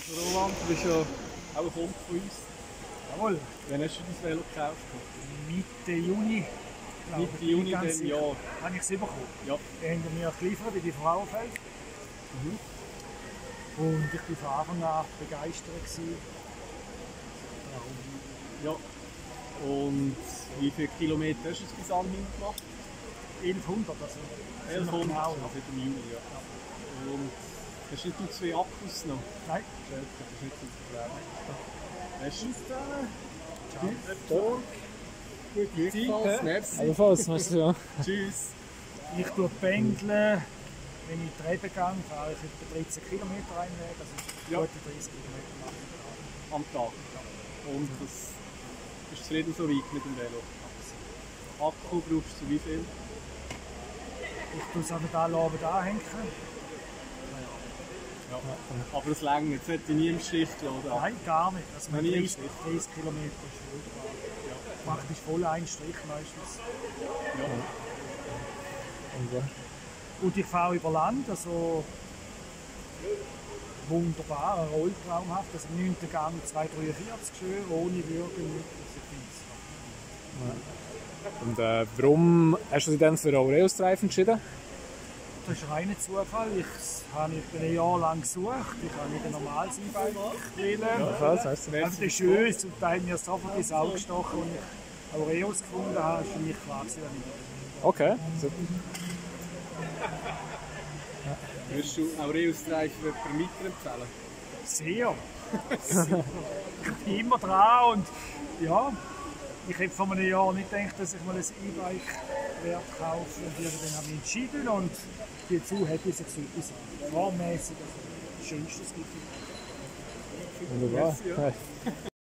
Roland, du bist ja auch ein Kumpel von uns. Jawohl, Wann hast du dein Velo gekauft? Mitte Juni. Mitte Juni diesem Jahr. Habe ich es bekommen. Ja. Die haben mir geliefert in die Frauenfeld. Und ich war von Anfang an begeistert gewesen. Ja. Und wie viele Kilometer hast du bis anhin gemacht? 1100, also 1100, genau. also im Juni, ja. Und hast du nicht 2 Akkus noch? Nein. Das ist nicht so Problem. Hast du es Ciao. Gute Zeit, merci. Ebenfalls, merci, ja. Tschüss. Ich pendle, wenn ich die Rebe gehe, fahre ich etwa 13 Kilometer einen Weg, also Ja. gute 30 Kilometer mache ich. Am Tag. Und das ist zufrieden so weit mit dem Velo? Akku brauchst du wie viel? Ich tue es aber alle Abend anhängen. Ja. Aber es länger, jetzt hätte ich nie im Stich gelassen. Nein, gar nicht. Also Noch mit nie im 30 Kilometer ist voll. Praktisch voll ein Strich meistens. Und ich fahre über Land, also wunderbar, rolltraumhaft. Also 9. Gang 243 schön, ohne Würgen. Und warum hast du dich dann für Aureus-Drive entschieden? Das ist reiner Zufall. Ich habe ein Jahr lang gesucht. Ich habe nicht ein normales E-Bike wählen. Was heißt das? Also das ist schön, zum Teil mir sofort ins Auge gestochen und ich Aureus gefunden habe, ist für mich klar gewesen, dass ich Okay, super. Würdest du Aureus Drive jemandem weiterempfehlen? sehr. Ich bin immer dran und ja, ich hätte vor einem Jahr nicht gedacht, dass ich mal ein E-Bike werde kaufen und dann habe ich entschieden und die zu happy ist etwas formmäßig, also das Schönste, was es gibt. Wunderbar. Merci, ja. Hey.